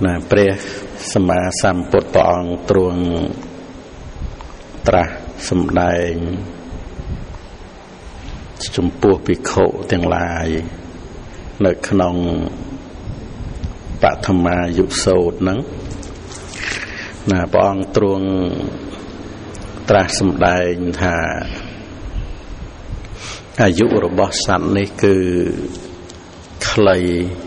นะព្រះសម្មាសម្ពុទ្ធព្រះអង្គទ្រង់ត្រាស់សម្ដែងចំពោះភិក្ខុទាំងឡាយនៅក្នុងបឋមាយុសូត្រហ្នឹងណាព្រះអង្គទ្រង់ត្រាស់សម្ដែងថាអាយុរបស់សត្វនេះគឺខ្លី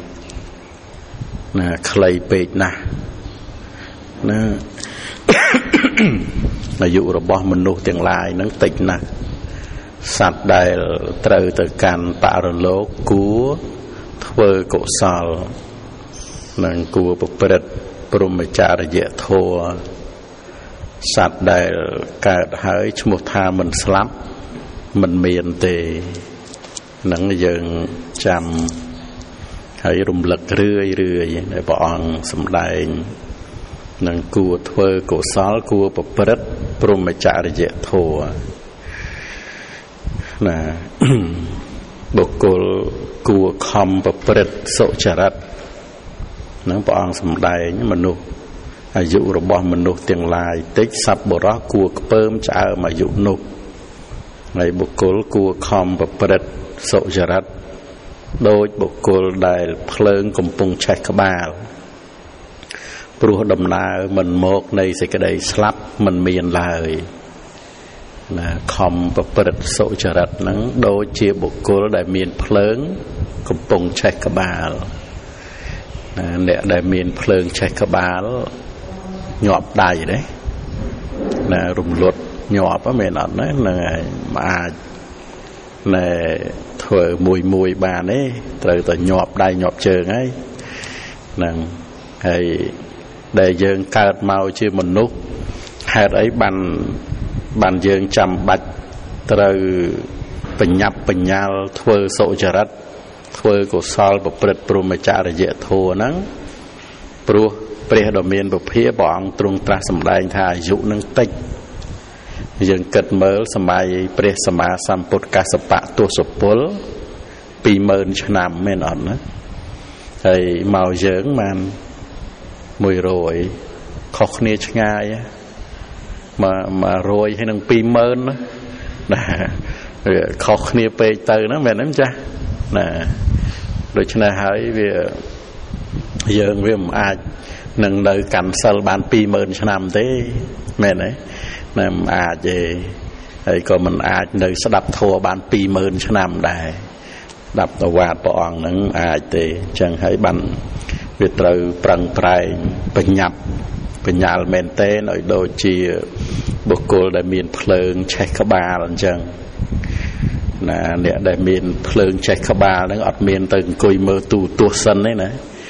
ណាខ្លីពេកណាស់ណាអាយុរបស់មនុស្សទាំងឡាយហ្នឹងតិចណាស់សត្វដែលត្រូវទៅកាន់បរលោកគួរធ្វើកុសលនិងគួរប្រព្រឹត្តព្រហ្មចារ្យធម៌សត្វដែលកើតហើយឈ្មោះថាមិនស្លាប់មិនមានទេនឹងយើងចាំហើយរំលឹករឿយដែលព្រះអង្គសម្ដែងនឹងគួរធ្វើកុសលគួរប្រព្រឹត្តព្រហ្មចារ្យធម៌ណាបុគ្គលគួរខំប្រព្រឹត្តសុចរិតនឹងព្រះអង្គសម្ដែងមនុស្សអាយុរបស់មនុស្សទាំងឡាយតិចសប្បុរសគួរខ្ពើមឆ្អើមអាយុនោះហើយបុគ្គលគួរខំប្រព្រឹត្តសុចរិតដោយបុគ្គលដែលភ្លើងកំពុងឆេះក្បាលព្រោះដំណើរមិនមកនៃសេចក្តីស្លាប់មិនមានឡើយណាខំប្រព្រឹត្តសុចរិតហ្នឹងដូចជាបុគ្គលដែលមានភ្លើងកំពុងឆេះក្បាលណាអ្នកដែលមានភ្លើងឆេះក្បាលញាប់ដៃទេណារំលត់ញាប់ហ្នឹងមែនអត់ណាហ្នឹងហើយអាចណែធ្វើមួយបានទេត្រូវតែញាប់ដៃញាប់ជើងហើយហ្នឹងហើយដែលយើងកើតមកជាមនុស្សហេតុអីបានយើងចាំបាច់ត្រូវបញ្ញាប់បញ្ញាល់ធ្វើសុចរិតធ្វើកុសលប្រព្រឹត្តព្រហ្មចារ្យធម៌ហ្នឹងព្រោះព្រះដ៏មានពភាព្រះអង្គទ្រង់ត្រាស់សម្ដែងថាអាយុនឹងតិចយើងគិតមើលសម័យព្រះសម្មាសម្ពុទ្ធកស្សបៈទសពល 20000 ឆ្នាំមែនអត់ណាហើយមកយើងបាន100ខុសគ្នាឆ្ងាយ100ហើយនឹង 20000 ណាខុសគ្នាពេកទៅហ្នឹងមែនទេចាស់ណាដូច្នេះហើយយើងវាមិនអាចនឹងនៅកាន់សិលបាន 20000 ឆ្នាំទេមែនទេណាមិនអាចទេហើយក៏មិនអាចនៅស្ដាប់ធម៌បាន 20000 ឆ្នាំដែរស្ដាប់ប្រវត្តិព្រះអង្គហ្នឹងអាចទេអញ្ចឹងហើយបានវាត្រូវប្រឹងប្រែងបញ្ញាល់មែនទេឲ្យដូចជាបុគ្គលដែលមានភ្លើងឆេះក្បាលអញ្ចឹងណាអ្នកដែលមានភ្លើងឆេះក្បាលហ្នឹងអត់មានទៅអង្គុយមើលទូទស្សន៍ទេណា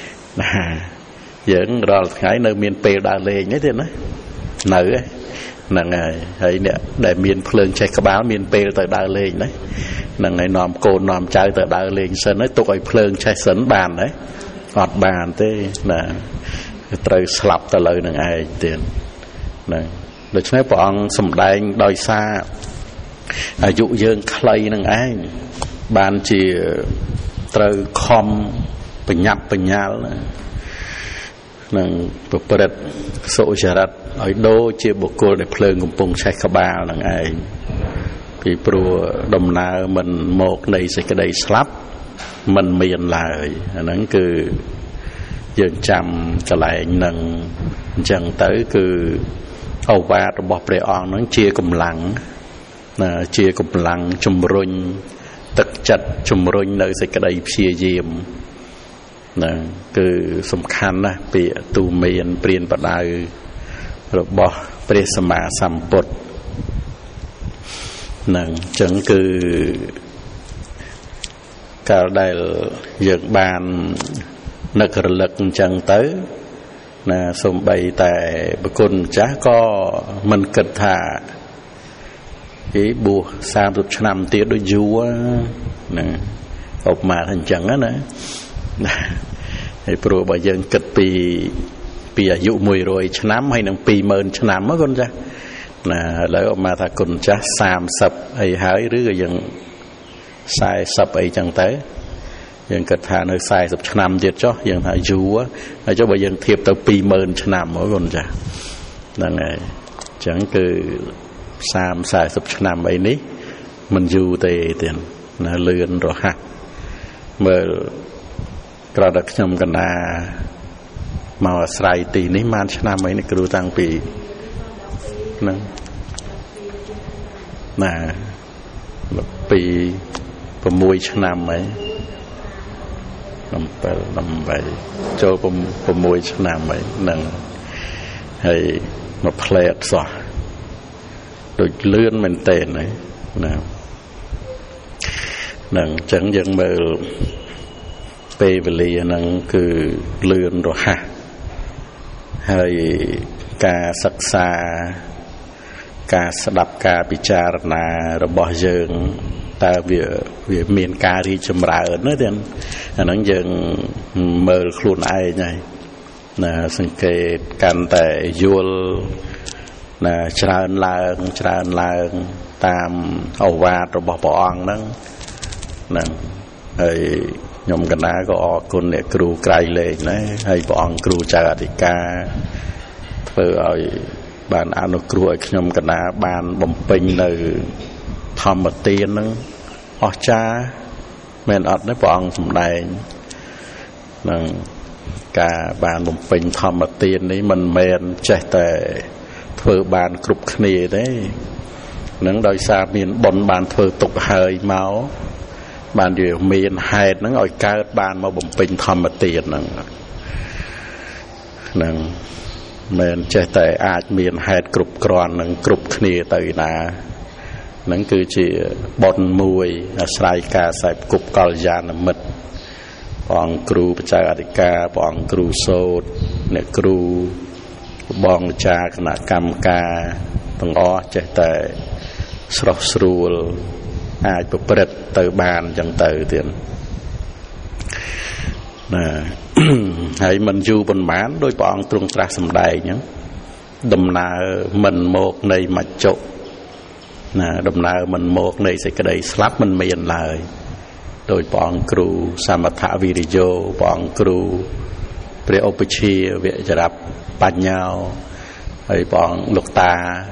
យើងរាល់ថ្ងៃនៅមានពេលដើរលេងទេណានៅហ្នឹងហើយអ្នកដែលមានភ្លើងឆេះក្បាលមានពេលទៅដើរលេងណាហ្នឹងហើយនាំកូននាំចៅទៅដើរលេងសិនហើយទុកឲ្យភ្លើងឆេះសិនបានទេអត់បានទេណាត្រូវស្លាប់ទៅលើនឹងឯងទៀតហ្នឹងដូច្នេះព្រះអង្គសម្ដែងដោយសារអាយុយើងខ្លីនឹងឯងបានជាត្រូវខំបញ្ញាប់បញ្ញាល់នឹងប្រព្រឹត្តសុចរិតឲ្យដូចជាបុគ្គលដែលភ្លើងកំពុងឆេះក្បាលនឹងឯងពីព្រោះដំណើរមិនមកនៃសេចក្តីស្លាប់មិនមានឡើយអាហ្នឹងគឺយើងចាំកន្លែងនឹងអញ្ចឹងទៅគឺឱវាទរបស់ព្រះអង្គហ្នឹងជាកម្លាំងណាជាកម្លាំងជំរុញទឹកចិត្តជំរុញនៅសេចក្តីព្យាយាមណាគឺសំខាន់ណាស់ពាក្យទូមានព្រានបដៅរបស់ព្រះសម្មាសម្ពុទ្ធហ្នឹងអញ្ចឹងគឺកាលដែលយើងបាននឹករលឹកអញ្ចឹងទៅណាសូម្បីតែប្រគុណម្ចាស់ក៏មិនគិតថាគេបួស30ឆ្នាំទៀតដូចយូរណាឧបមាថាអញ្ចឹងណាហើយព្រោះបើយើងគិតពីអាយុ100ឆ្នាំហើយនឹង 20000 ឆ្នាំណាគុណចាស់ណាឥឡូវឧបមាថាគុណចាស់30អីហើយឬក៏យើង40អីចឹងទៅយើងគិតថានៅ40ឆ្នាំទៀតចុះយើងថាយូរហើយចុះបើយើងធៀបទៅ20000ឆ្នាំហ៎កូនចាហ្នឹងហើយអញ្ចឹងគឺ30-40ឆ្នាំអីនេះមិនយូរទេទៀតណាលឿនរហ័សមើលក្រៅតែខ្ញុំកណ្ដាមកអាស្រ័យទីនេះបានឆ្នាំអីនេះគ្រូតាំងពីហ្នឹងណាពី6ឆ្នាំអី7-8ចូល6ឆ្នាំអីហ្នឹងហើយមកផ្លែសោះដូចលឿនមែនតើណាហ្នឹងអញ្ចឹងយើងមើលពេលវេលាហ្នឹងគឺលឿនរហ័សហើយការសិក្សាការស្ដាប់ការពិចារណារបស់យើងតើវាមានការរីកចម្រើនណាទៀតអាហ្នឹងយើងមើលខ្លួនឯងហើយណាសង្កេតកាន់តែយល់ណាច្រើនឡើងតាមឱវាទរបស់ព្រះអង្គហ្នឹងហើយខ្ញុំកណ្ដាលក៏អរគុណអ្នកគ្រូក្រៃលែងដែរហើយព្រះអង្គគ្រូចៅអធិការធ្វើឲ្យបានអនុគ្រោះឲ្យខ្ញុំកណ្ដាលបានបំពេញនៅធម្មទានហ្នឹងអស្ចារ្យមែនអត់ទេព្រះអង្គសម្ដែងនឹងការបានបំពេញធម្មទាននេះមិនមែនចេះតែធ្វើបានគ្រប់គ្នាទេនឹងដោយសារមានបុណ្យបានធ្វើទុកហើយមកបានវាមានហេតុហ្នឹងឲ្យកើតបានមកបំពេញធម្មទានហ្នឹងមិនចេះតែអាចមានហេតុគ្រប់គ្រាន់នឹងគ្រប់គ្នាទៅណាហ្នឹងគឺជាបុណ្យមួយអាស្រ័យការខ្សែគប់កល្យាណមិត្តព្រះអង្គគ្រូបច្ចេកអធិការព្រះអង្គគ្រូសូត្រអ្នកគ្រូបងអាចារ្យគណៈកម្មការទាំងអស់ចេះតែស្រស់ស្រួលអាចប្រព្រឹត្តទៅបានអញ្ចឹងទៅទៀតណាហើយមិនយូរប៉ុន្មានដោយព្រះអង្គទ្រង់ត្រាស់សម្ដែងអញ្ចឹងដំណើរមិនមកនៃមច្ចុណាដំណើរមិនមកនៃសេចក្តីស្លាប់មិនមានឡើយដោយព្រះអង្គគ្រូសមថវិរិយោព្រះអង្គគ្រូព្រះឧបជាវចរបញ្ញាហើយព្រះអង្គលោកតា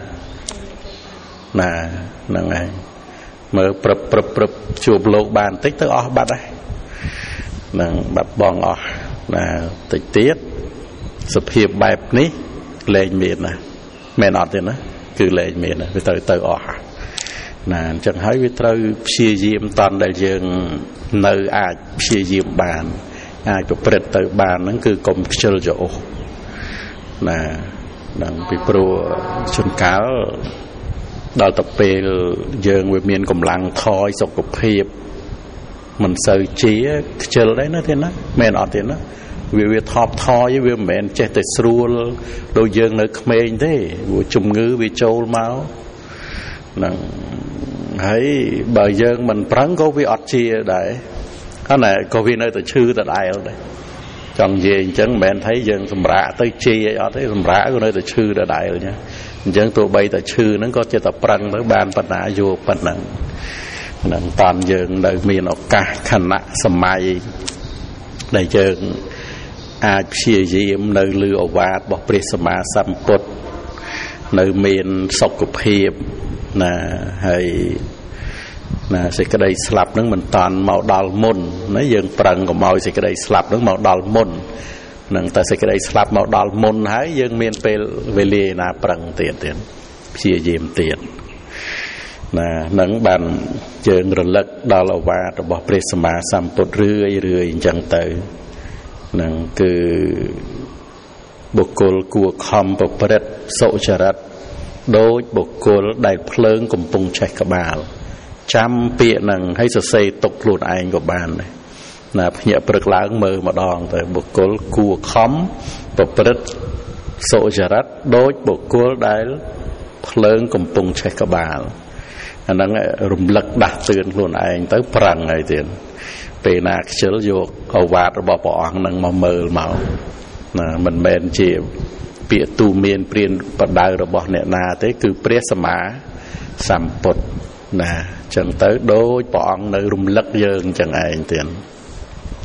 ណាហ្នឹងហើយមើលព្រឹបជួបលោកបានតិចទៅអស់បាត់ហើយនឹងបាត់បងអស់ណាតិចទៀតសភាពបែបនេះលែងមានណាមែនអត់ទេណាគឺលែងមានណាវាទៅអស់ណាអញ្ចឹងហើយវាត្រូវព្យាយាមតន់ដែលយើងនៅអាចព្យាយាមបានអាចប្រព្រឹត្តទៅបានហ្នឹងគឺកុំខ្ជិលច្រអូសណានឹងពីព្រោះជួនកាលដល់ទៅពេលយើងវាមានកម្លាំងថយសុខភាពមិនសូវជាខ្ជិលដែរណាទេណាមែនអត់ទេណាវាថប់ថយវាមិនមែនចេះតែស្រួលដូចយើងនៅក្មេងទេព្រោះជំងឺវាចូលមកហ្នឹងហើយបើយើងមិនប្រឹងក៏វាអត់ជាដែរហ្នឹងតែក៏វានៅតែឈឺដដែលដែរចង់និយាយអញ្ចឹងមិនមែនថាយើងសម្រាកទៅជាអីអត់ទេសម្រាកក៏នៅតែឈឺដដែលអញ្ចឹងទោះបីតែឈឺហ្នឹងក៏ចេះតែប្រឹងទៅបានប៉ុណ្ណាយកប៉ុណ្ណឹងនឹងតាន់យើងនៅមានឱកាសខណៈសម័យដែលយើងអាចព្យាយាមនៅលើឱវាទរបស់ព្រះសម្មាសម្ពុទ្ធនៅមានសុខភាពណាហើយណាសេចក្តីស្លាប់ហ្នឹងមិនតាន់មកដល់មុនណាយើងប្រឹងកុំឲ្យសេចក្តីស្លាប់ហ្នឹងមកដល់មុននឹងតែសេចក្តីស្លាប់មកដល់មុនហើយយើងមានពេលវេលាណាប្រឹងទៀតព្យាយាមទៀតណានឹងបានយើងរលឹកដល់ឱវាទរបស់ព្រះសម្មាសម្ពុទ្ធរឿយអញ្ចឹងទៅនឹងគឺបុគ្គលគួរខំប្រព្រឹត្តសុចរិតដោយបុគ្គលដែលភ្លើងកំពុងឆេះក្បាលចាំពាក្យហ្នឹងឲ្យសរសេរទុកខ្លួនឯងក៏បានដែរណាភ្ញាក់ព្រឹកឡើងមើលម្ដងទៅបុគ្គលគួរខំប្រព្រឹត្តសុចរិតដោយបុគ្គលដែលភ្លើងកំពុងឆេះក្បាលអាហ្នឹងរំលឹកដាស់តឿនខ្លួនឯងទៅប្រឹងហើយទៀតពេលណាខ្ជិលយកឱវាទរបស់ព្រះអង្គហ្នឹងមកមើលមកណាមិនមែនជាពាក្យទូមានព្រានបដៅរបស់អ្នកណាទេគឺព្រះសម្មាសម្ពុទ្ធណាអញ្ចឹងទៅដូចព្រះអង្គនៅរំលឹកយើងអញ្ចឹងឯងទៀត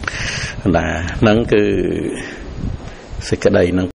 นั่นคือសេចក្តីនឹង